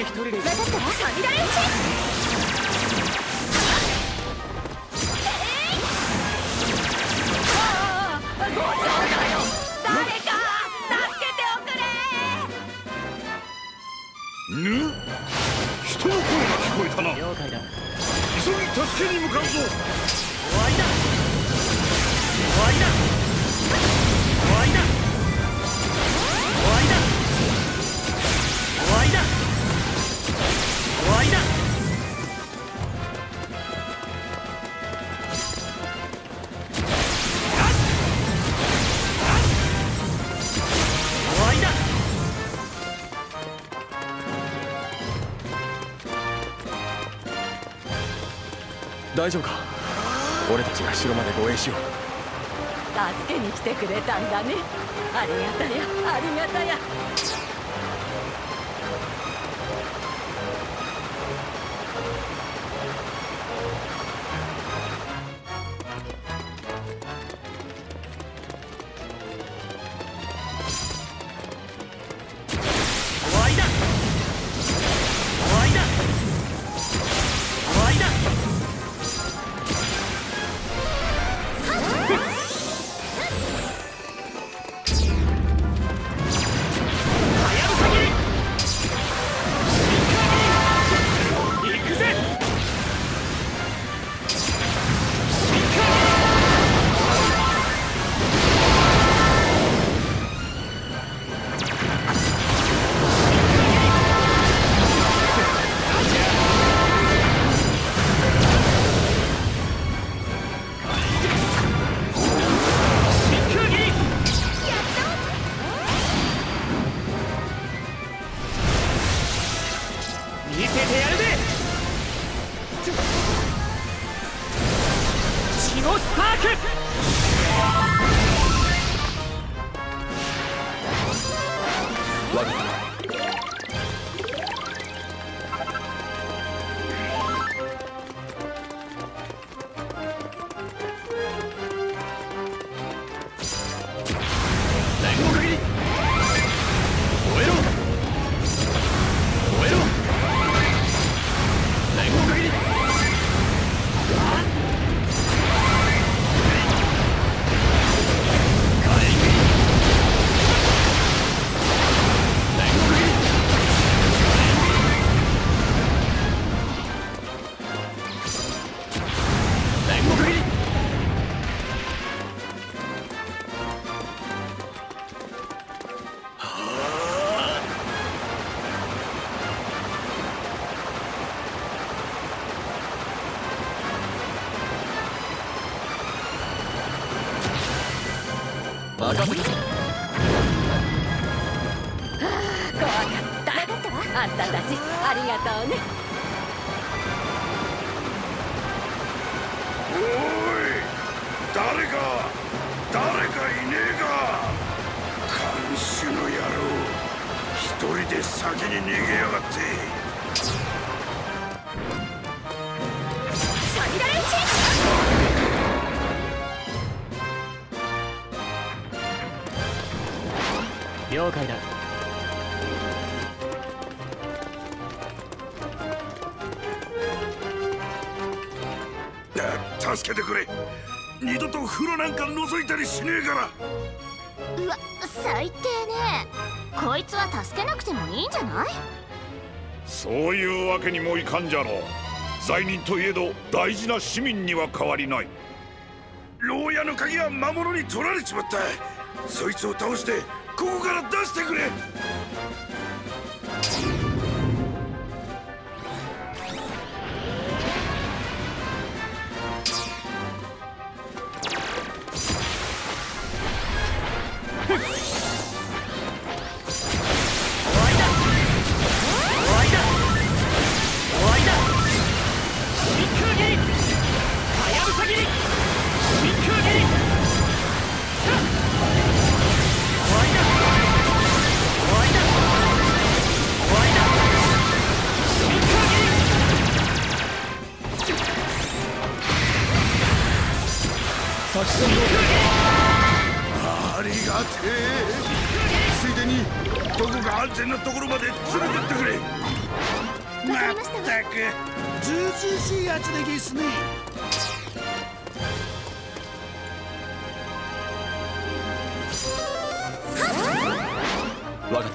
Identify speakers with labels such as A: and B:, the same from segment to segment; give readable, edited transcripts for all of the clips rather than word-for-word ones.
A: 一人で。
B: 分かったわ。サミダレ打ち。ごちそうだよ。誰か助けておくれ。
C: ぬ？人の声が聞こえたな。
A: 了解だ。
C: 急ぎ助けに向かうぞ。
A: 終わりだ。終わりだ。終わりだ。終わりだ。終わりだ。終わりだ。大丈夫か。俺たちが城まで護衛しよう。
B: 助けに来てくれたんだね。ありがたや、ありがたや。
A: 終わりだ。終わりだ。終わりだ。見せてやるぜ。血のスパーク。
C: わかった。連合限り燃えろ。燃えろ。連合限り。任せた。
B: 怖かった。分かったわ。あんたたちありがとうね。
C: おい、誰かいねえか。看守の野郎、一人で先に逃げやがって。
B: サミダレ打ち。
A: 了解だ。
C: 助けてくれ。二度と風呂なんか覗いたりしねえから。
D: うわ、最低ね。こいつは助けなくてもいいんじゃない？
C: そういうわけにもいかんじゃろう。罪人といえど大事な市民には変わりない。牢屋の鍵は魔物に取られちまった。そいつを倒してここから出してくれ。
A: 作戦どう
C: ありがてえ。ついでにどこか安全なところまで連れてってくれ。
D: わかりましたわ。
E: ったくずうずうしいやつでげすね。
A: わかった。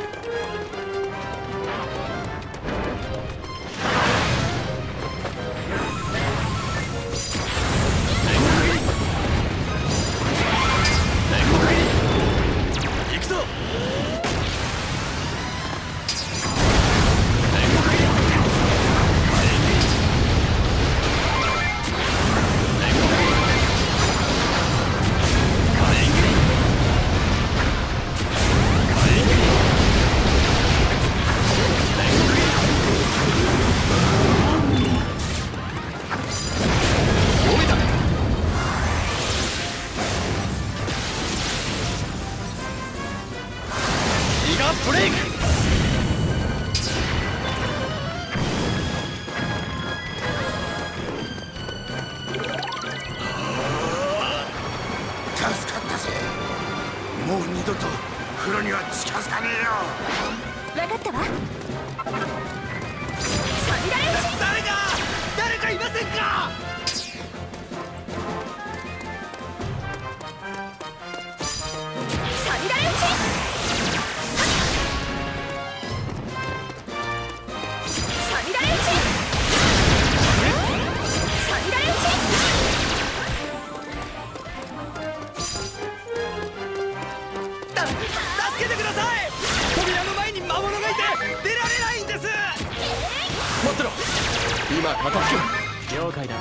A: 行くぞ。ブレイク。
C: 助かったぜ。もう二度と風呂には近づかねえよ。
D: わかったわ。サビラレジ。
A: 誰かいませんか。
D: サビラレジ。
A: 助けてください。扉の前に魔物がいて出られないんです。待ってろ。今片付ける。了解だ。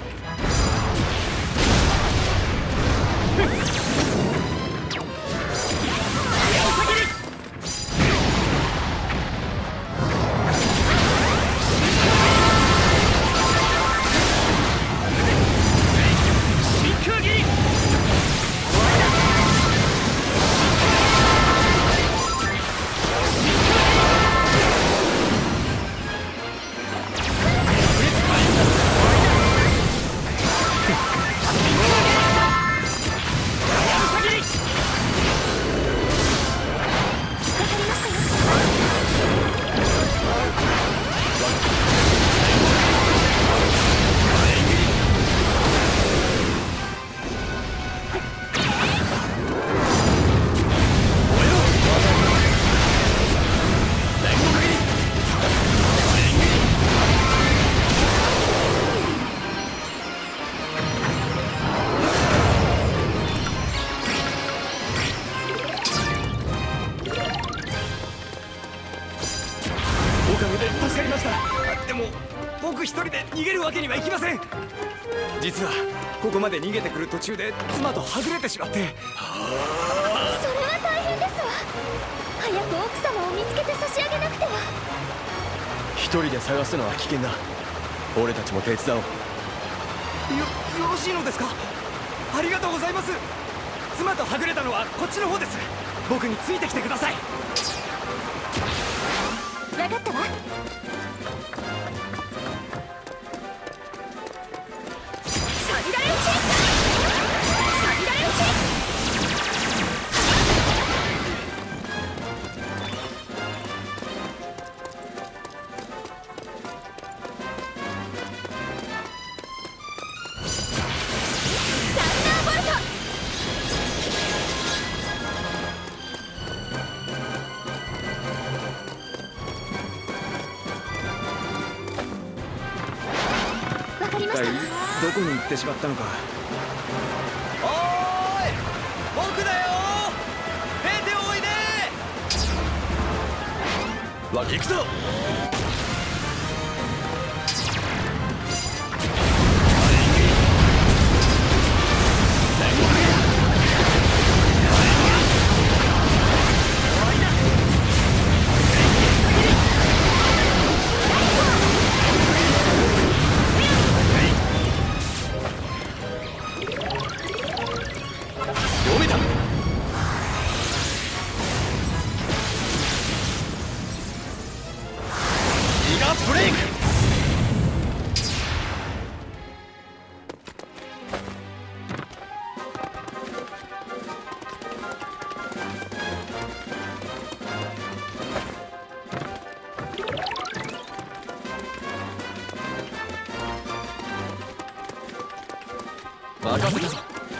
A: おかげで助かりました。でも僕一人で逃げるわけにはいきません。実はここまで逃げてくる途中で妻とはぐれてしまって。
D: それは大変ですわ。早く奥様を見つけて差し上げなくては。
A: 一人で探すのは危険だ。俺たちも手伝おう。よろしいのですか。ありがとうございます。妻とはぐれたのはこっちの方です。僕についてきてください。
D: わかったわ。サビラレジ。サビラレジ。サンダーボルト。
A: 一体どこに行ってしまったのか。おーい、僕だよ。出ておいで。行くぞ。読めた。ギガブレイク。 任せたぞ。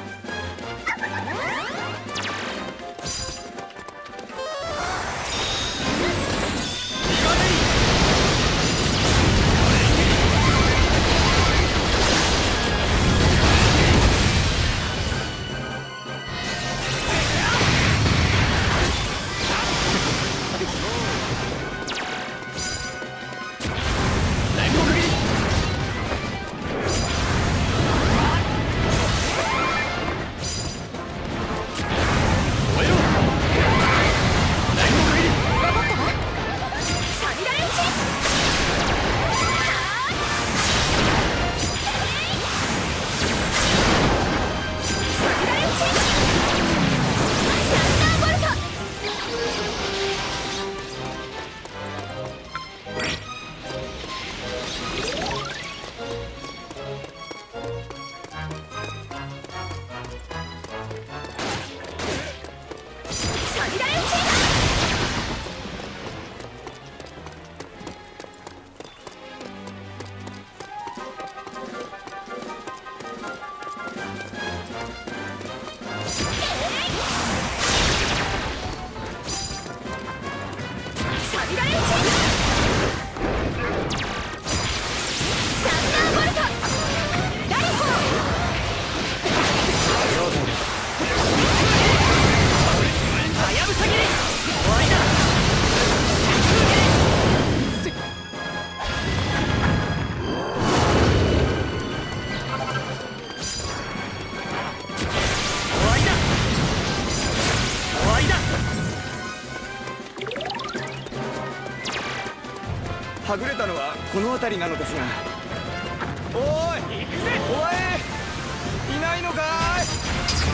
F: はぐれたのはこの辺りなのですが。おい、行くぜ。お前いないのかい。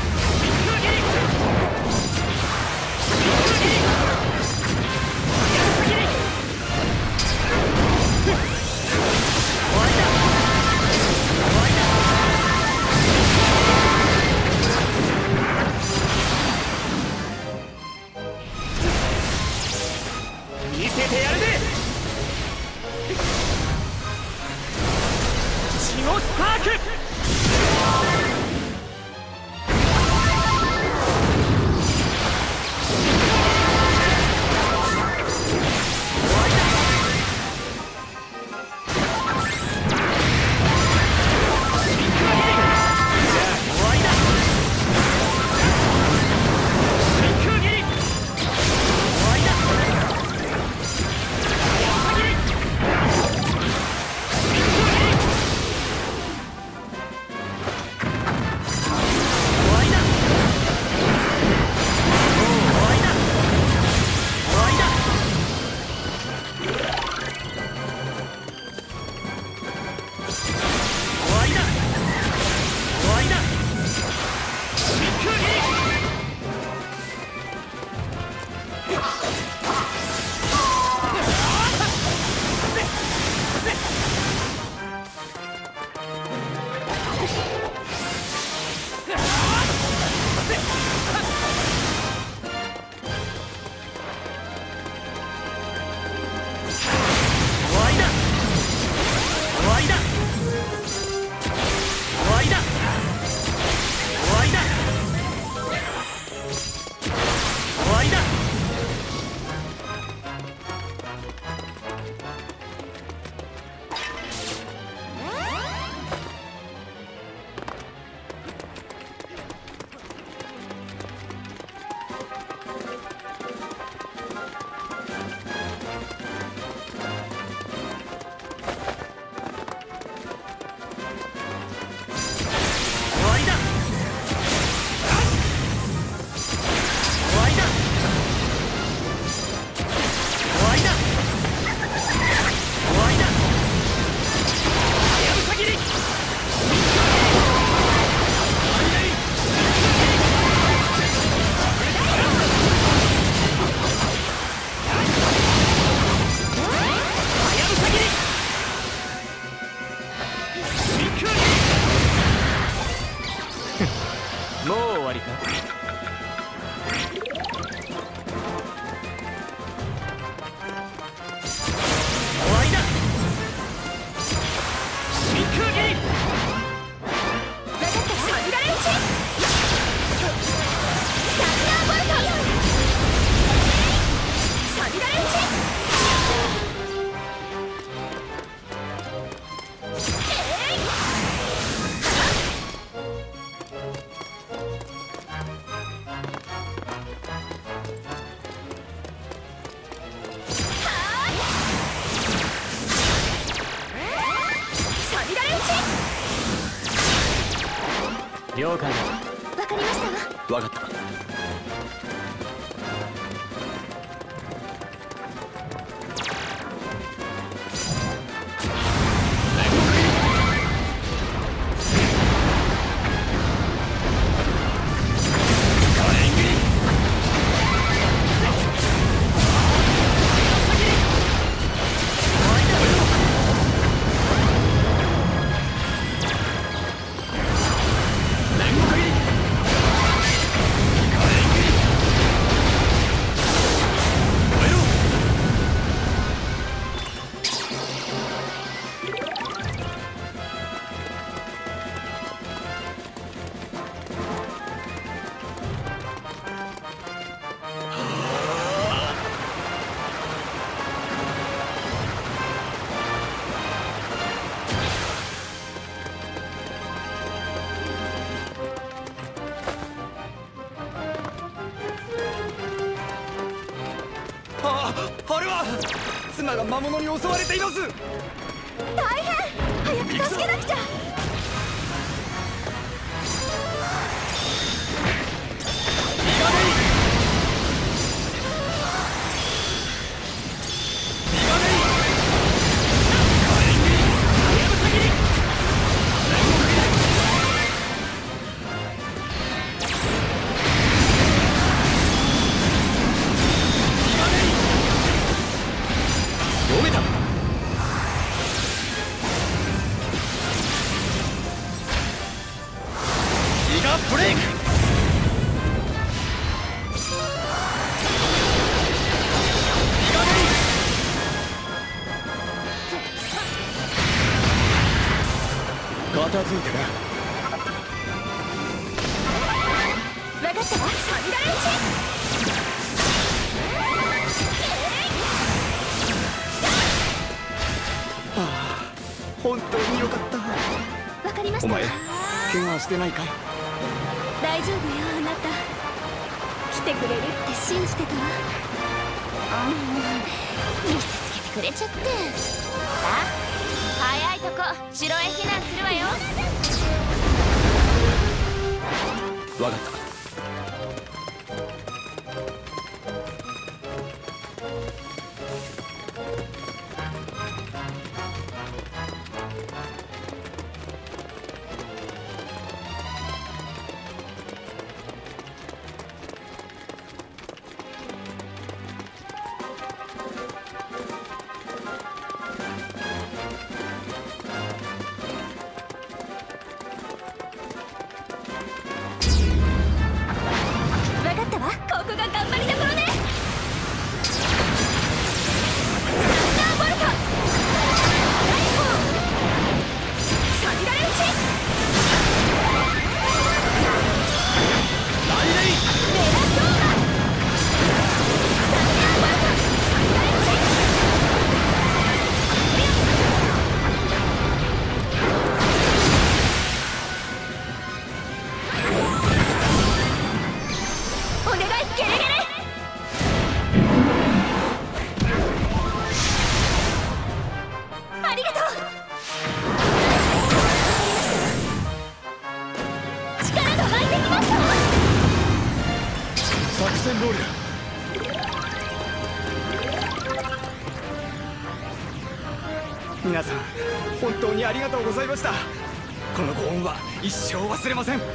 F: 見せてやるぜ。ジオスパーク。
A: 了解だ。
D: わかりましたわ。
F: わかった。あれは妻が魔物に襲われています。
D: 大変、早く助けなくちゃ。
F: ブレイク。片付いてな。
D: 分かったわ。サンダーエッジ。
F: 本当によかった。
D: わかりました。
F: お前怪我してないかい？
D: 大丈夫よ、あなた。来てくれるって信じてたわ。見せつけてくれちゃって。さあ、早いとこ城へ避難するわよ。
F: わかった。皆さん本当にありがとうございました。このご恩は一生忘れません。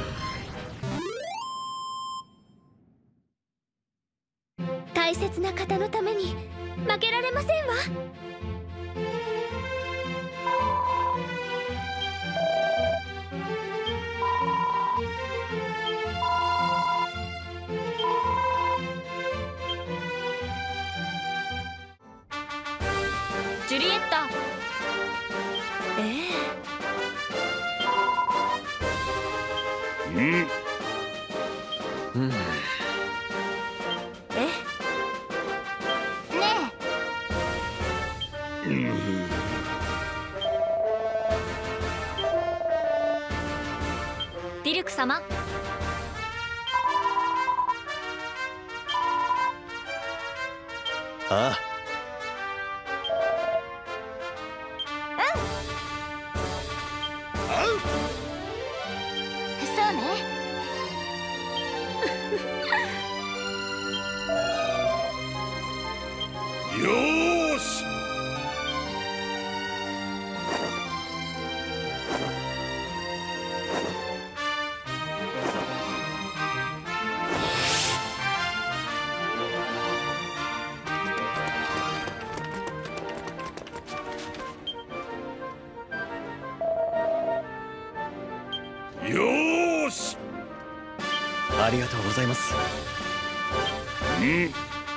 D: 大切な方のために負けられませんわ。ジュリエット。ディルク様。
F: ああ。
D: そうね。
C: よーし。よーし。
F: ありがとうございます。
C: うん。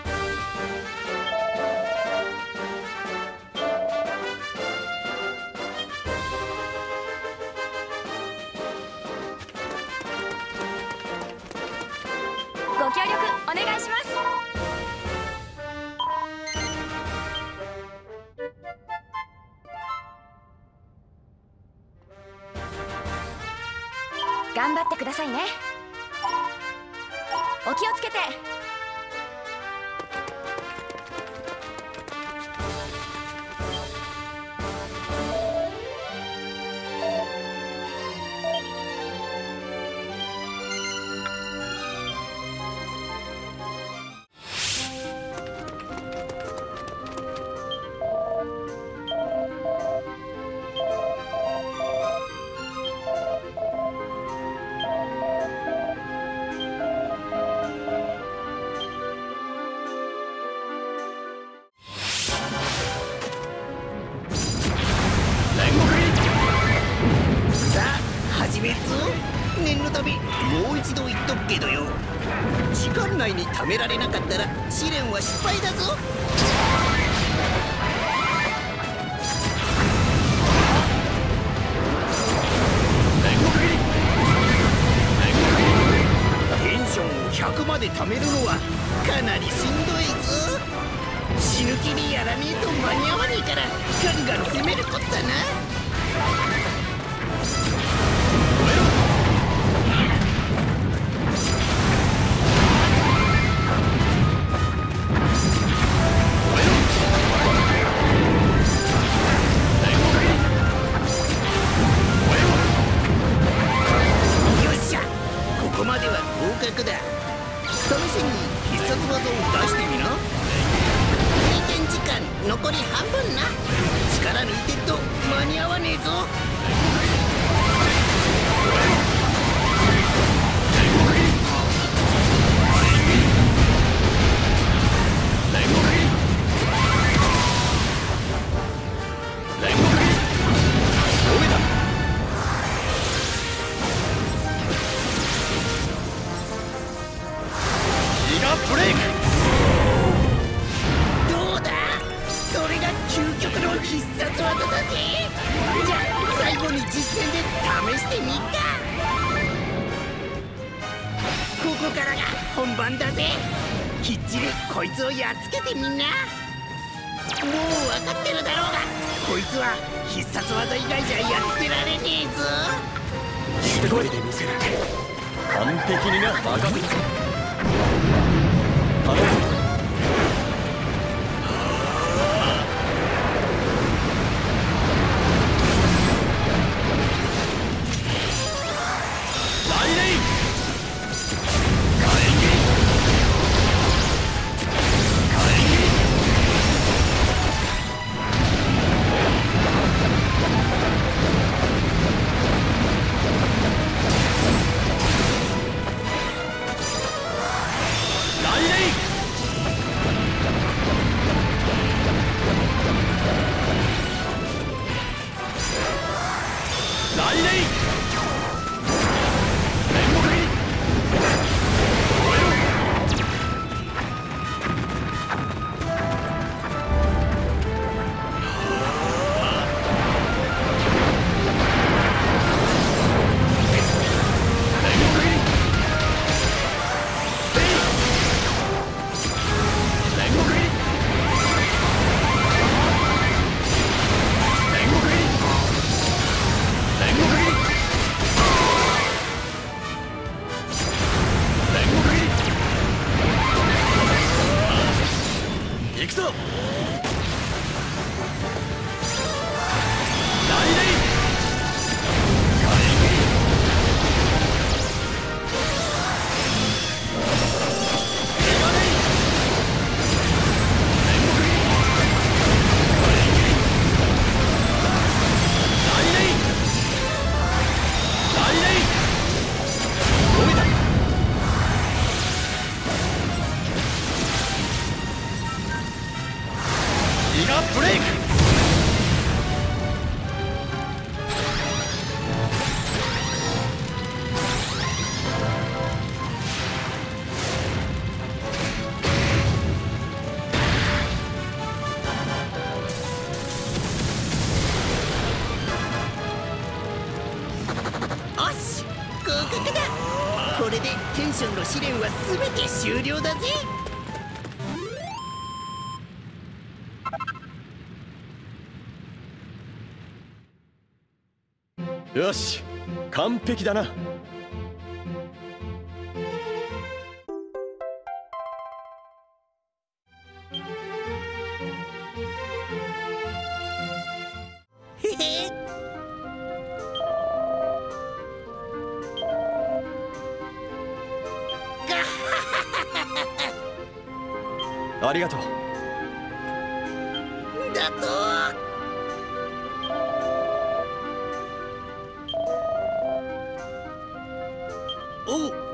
D: ご協力お願いします。頑張ってくださいね。お気をつけて。
E: 始めっぞ。念のためもう一度言っとくけどよ、時間内に貯められなかったら試練は失敗だぞ。テンションを100まで貯めるのはかなりしんどいぞ。死ぬ気にやらねえと間に合わねえからガンガン攻めるこったな。ここまでは合格だ。試しに必殺技を出してみな。制限時間残り半分な。力抜いてっと間に合わねえぞ。
F: ブレイク。
E: どうだ、それが究極の必殺技だぜ。じゃあ最後に実戦で試してみっか。ここからが本番だぜ。きっちりこいつをやっつけてみんな。もう分かってるだろうが、こいつは必殺技以外じゃやっつけられねえぞ。
F: 一人で見せる。完璧にな。任せるぞ。頼むぞ。 ブレイク。
E: おし、合格だ。これでテンションの試練は全て終了だぜ。
F: よし、完璧だな。
E: へへ。
F: ありがとう。
E: だとおう。